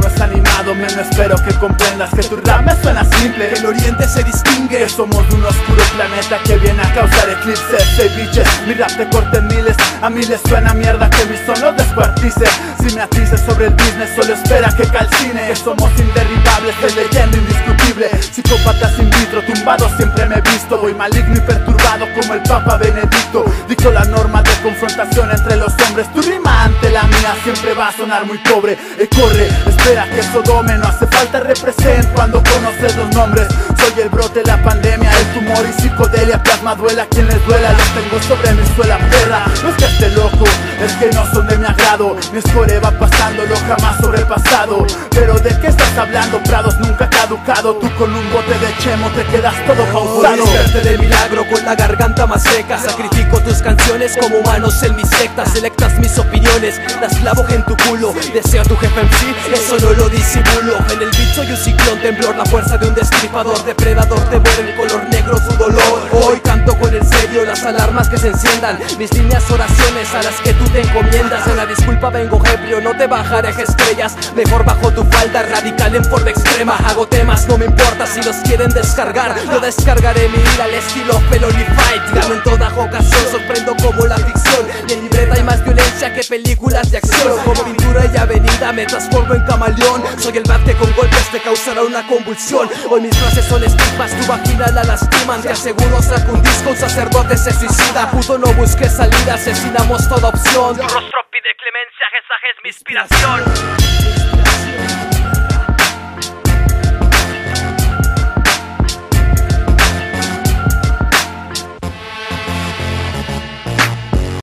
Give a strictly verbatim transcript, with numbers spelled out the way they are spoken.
es animado, men, no espero que comprendas que tu rap me suena simple. El oriente se distingue, que somos de un oscuro planeta que viene a causar eclipses. Hey bitches, mi rap te corta en miles, a mí les suena mierda que mi son los descuartice. Si me atices sobre el business, solo espera que calcine. Que somos inderribables, es leyenda indiscutible. Psicópatas in vitro, tumbado siempre me he visto. Voy maligno y perturbado como el Papa Benedicto. Dicto la norma de confrontación entre los hombres. Tu rima ante la mía siempre va a sonar muy pobre. Y corre, espera que eso dome. No hace falta represent cuando conoces los nombres. Soy el brote, la pandemia, el tumor y psicodelia. Plasma duela a quien les duela, los tengo sobre mi suela perra. No es que esté loco, es que no son de mi agrado. Mi score va pasando, lo jamás sobrepasado. Pero ¿de qué estás hablando? Prados nunca caducado. Tú con un bote de chemo te quedas todo pausado. Por de milagro con la garganta más seca. Sacrifico tus canciones como humanos en mi secta. Selectas mis opiniones, las clavo en tu culo. Deseo a tu jefe en sí, eso no lo disimulo. En el beat soy un ciclón, temblor, la fuerza de un destripador. Depredador, devora el color negro su dolor. Hoy canto con el serio, las alarmas que se enciendan. Mis líneas oraciones a las que tú te encomiendas. En la disculpa vengo ebrio, no te bajaré estrellas. Mejor bajo tu falda, radical en forma extrema. Hago temas, no me importa si los quieren descargar. Yo descargaré mi ira al estilo Felony Fight. Gano en toda ocasión, sorprendo como la ficción. Y en libreta hay más violencia que películas de acción. Como pintura y avenida me transformo en camaleón. Soy el bat que con golpes te causará una convulsión. Hoy mis frases son estigmas, tu vagina la lastiman. Te aseguro saco un disco, un sacerdote se suicida. Puto no busques salida, asesinamos toda opción. Tu rostro pide clemencia, esa es mi inspiración.